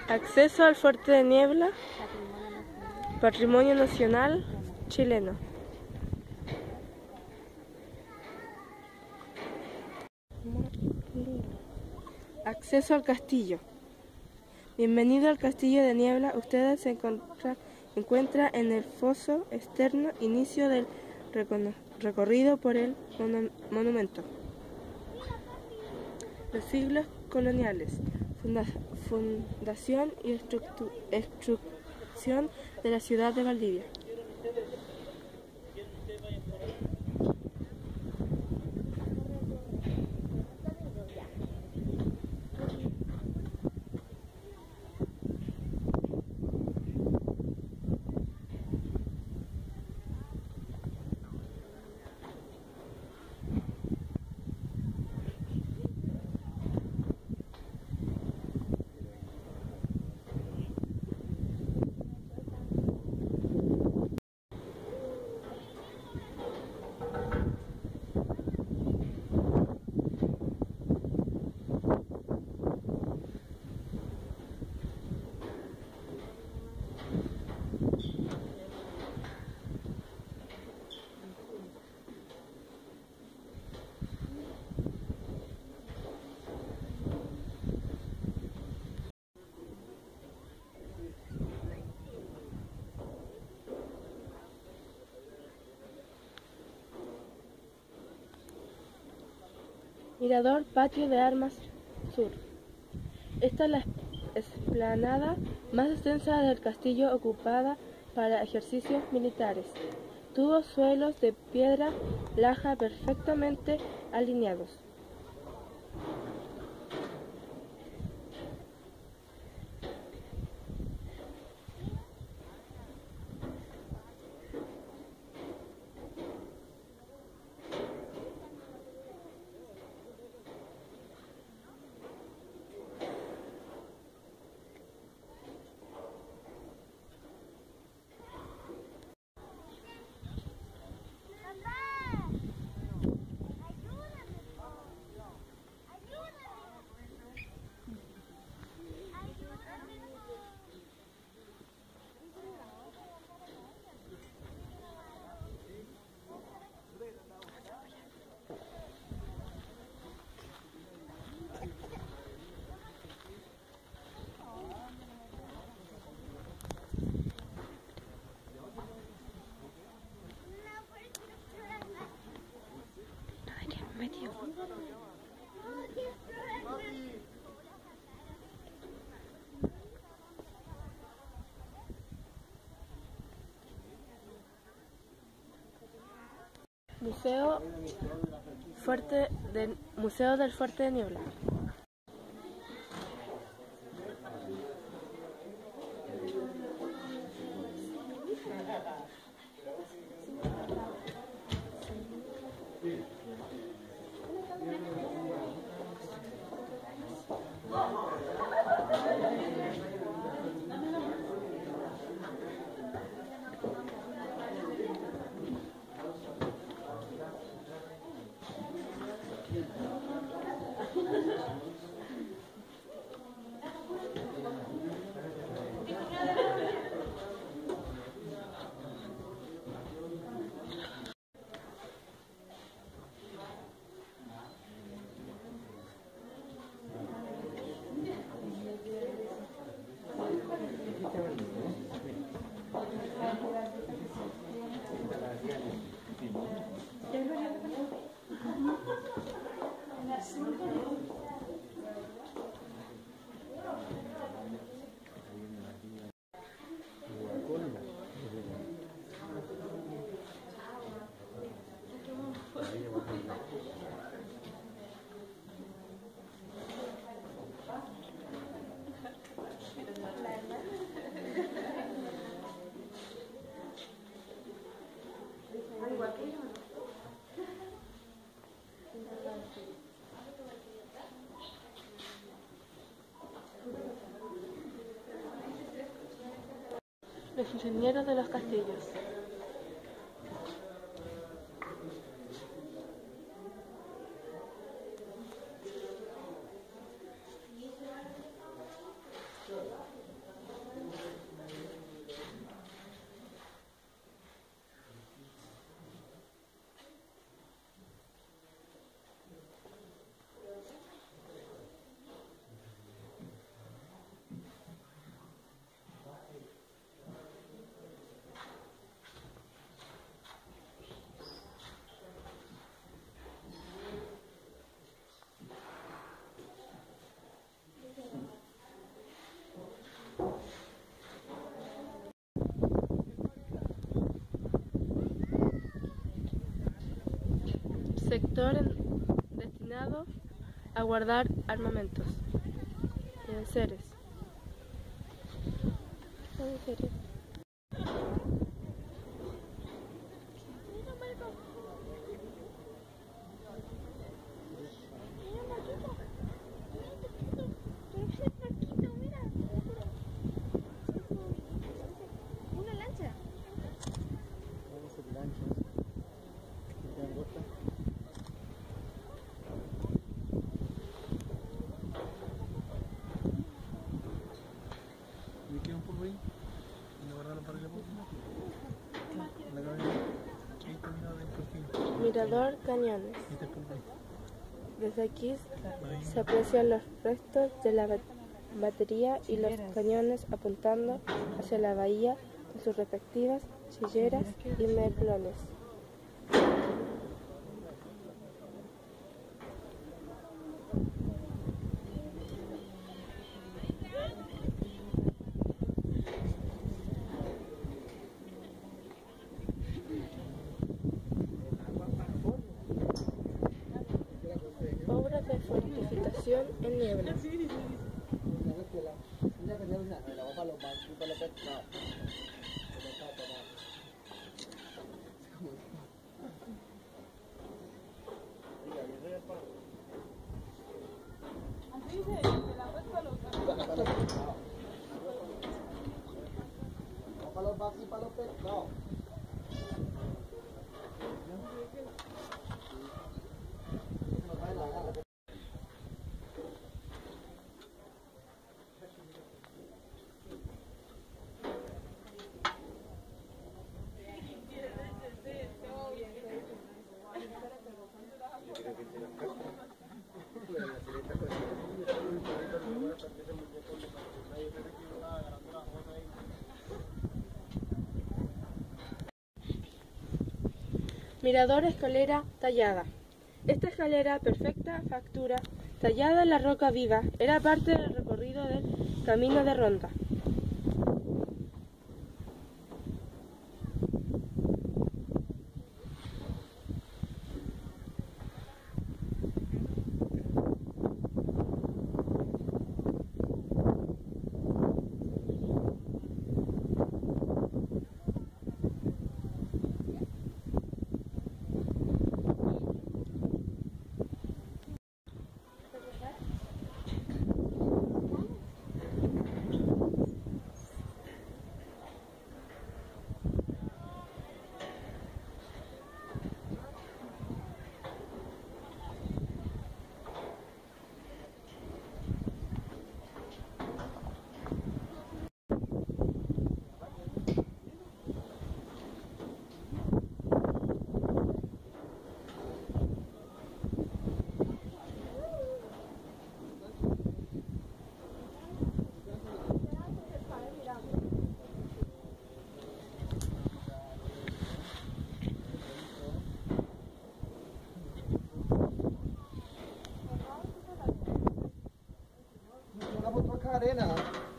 Acceso al Fuerte de Niebla, Patrimonio Nacional chileno. Acceso al castillo. Bienvenido al Castillo de Niebla. Ustedes se encuentra en el foso externo, inicio del recorrido por el monumento. Los siglos coloniales, fundación y estructuración de la ciudad de Valdivia. Mirador Patio de Armas Sur. Esta es la explanada más extensa del castillo, ocupada para ejercicios militares. Tuvo suelos de piedra laja perfectamente alineados. Museo del Fuerte de Niebla. Los ingenieros de los castillos. sector destinado a guardar armamentos y enseres. Una lancha. ¿Me queda un polvo ahí? ¿Y no guardarlo para que la próxima? La cabeza. Ahí terminado dentro. Mirador Cañones. Este polvo ahí. Desde aquí se aprecian los restos de la batería y los cañones apuntando hacia la bahía con sus respectivas chilleras y merlones. Obras de fortificación en niebla. Para los vacíos y para los pescados. Mirador escalera tallada. Esta escalera, perfecta factura, tallada en la roca viva, era parte del recorrido del camino de Ronda. Una foto acá, arena.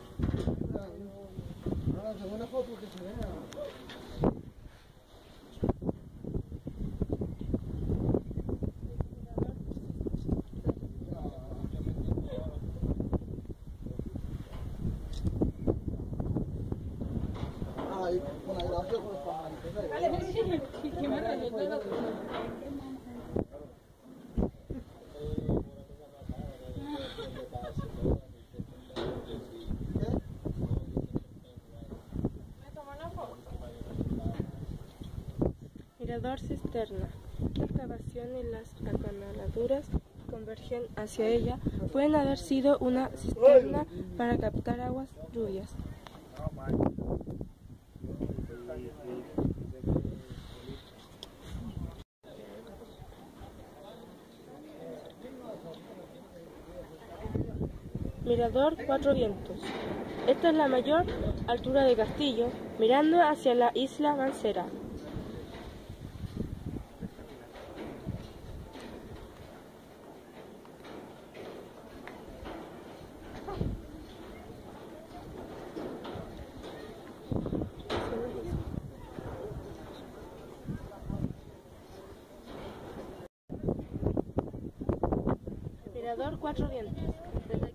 Una foto que se vea. Ay, con la gracia con los pajaritos. Mirador cisterna. La excavación y las acanaladuras que convergen hacia ella pueden haber sido una cisterna para captar aguas lluvias. Mirador Cuatro Vientos. Esta es la mayor altura del castillo, mirando hacia la isla Mancera. Mirador Cuatro Vientos, de